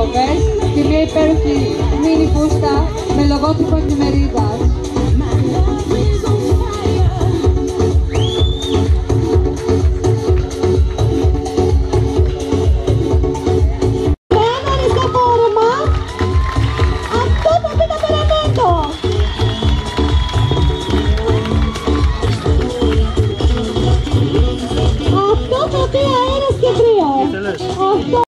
Rovers και μια υπέροχη μίνι φούστα με λογότυπο εφημερίδας.